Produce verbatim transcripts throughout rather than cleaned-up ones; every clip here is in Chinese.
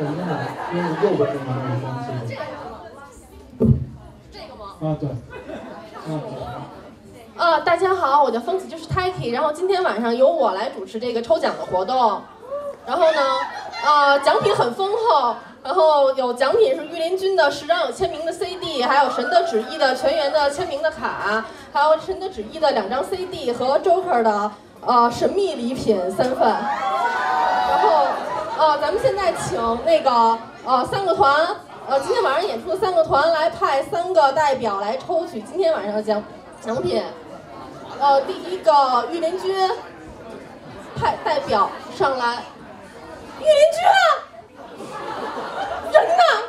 在应该因为右边那个方式。 这个吗？ 啊，对。啊，对。 呃，大家好，我叫风起，就是 Taki， 然后今天晚上由我来主持这个抽奖的活动。然后呢，呃，奖品很丰厚，然后有奖品是御林军的十张有签名的 C D， 还有神的旨意的全员的签名的卡，还有神的旨意的两张 C D 和 Joker 的呃神秘礼品三份。然后呃，咱们现在请那个呃三个团，呃今天晚上演出的三个团来派三个代表来抽取今天晚上的奖奖品。呃，第一个御林军派代表上来。御林军啊，人呢？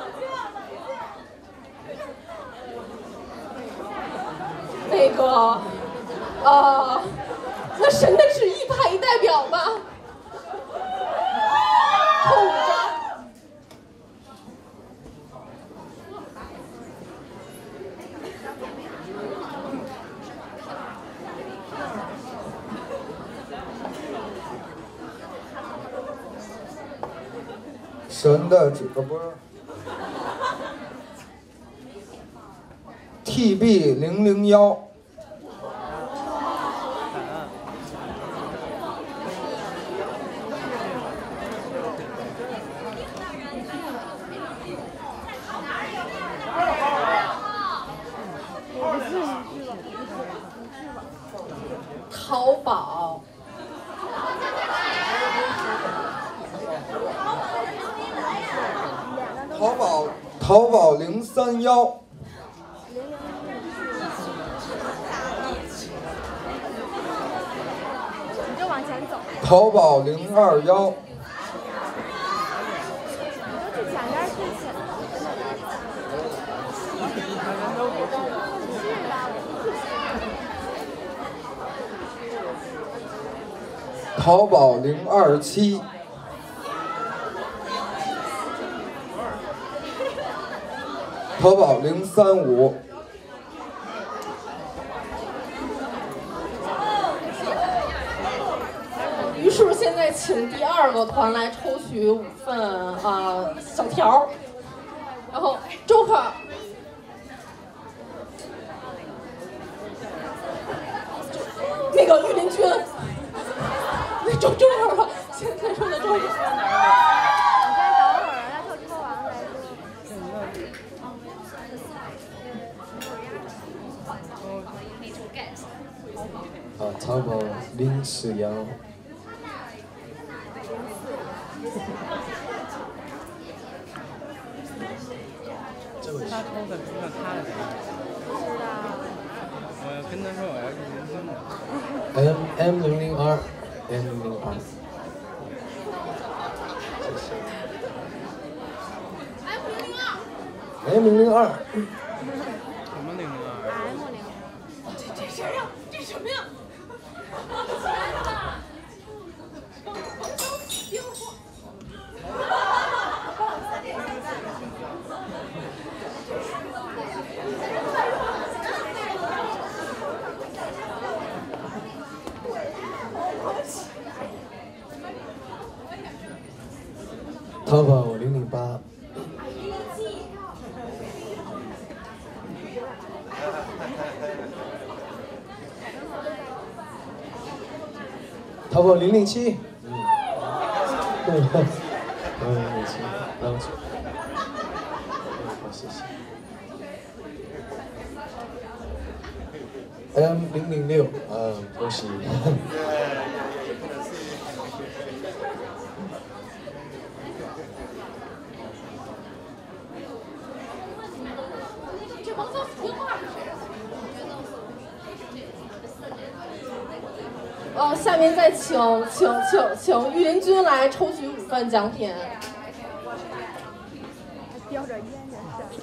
那个，呃，那神的旨意派一代表吧。抽五张。 神的指呃不是 T B 零零一淘宝。 淘宝淘宝零三幺， 你就往前走。 淘宝零二幺， 你就去前边最前。 淘宝零二七。淘宝零三五， 于是现在请第二个团来抽取五份呃小条，然后 Joker， 那个御林军，那周 Joker 吧，现在说的 Joker。 啊，淘宝零四幺。这位是。 他抽的是让他的。 不知道。 我要跟他说我要是明星的。 M M 零零二 M 零零二。谢谢。M 零零二。 什么零零二 ？M 零。 这这谁呀？这什么呀？ 淘宝零零八。淘宝零零七，嗯，对，嗯，零零七，当主，好，谢谢。M 零零六，啊，恭喜。 呃，下面再请请请请御林军来抽取五份奖品。 叼着烟也是。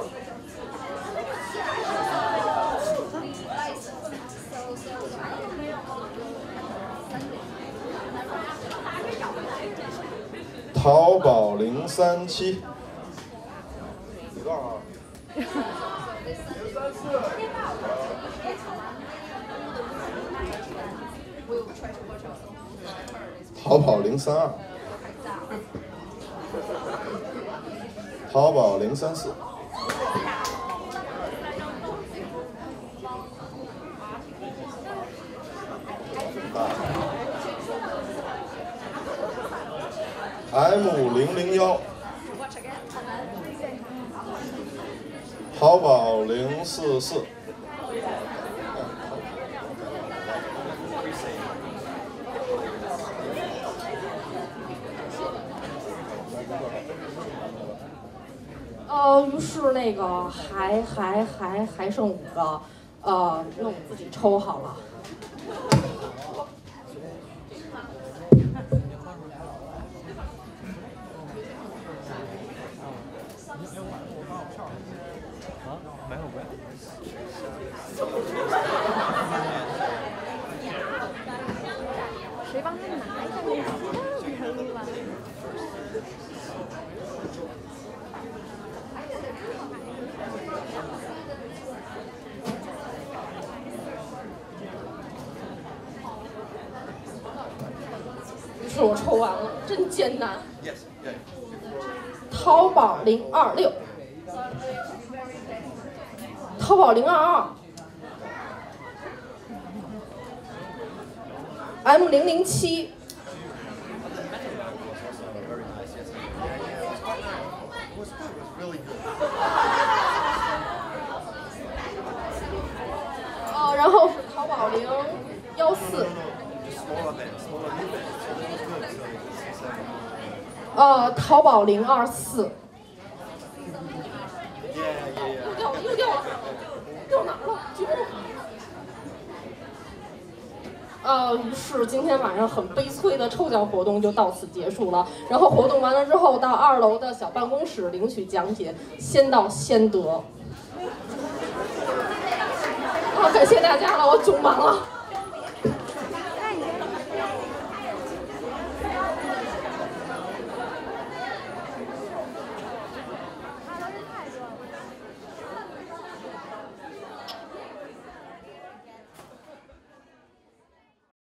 淘宝零三七。你多少号？零三四。淘宝零三二。 淘宝零三四。M 零零幺，淘宝零四四。 呃，于是那个还还还还剩五个，呃，那我自己抽好了。 买火锅。 谁帮他拿一下那个扔了？ 于是我抽完了，真艰难。淘宝零二六，淘宝零二二 ，M 零零七。哦，然后是淘宝零幺四。呃，淘宝零二四。又掉了，又掉了，掉哪儿了？救我！呃，于是今天晚上很悲催的抽奖活动就到此结束了。然后活动完了之后，到二楼的小办公室领取奖品，先到先得。好，感谢大家了，我囧完了。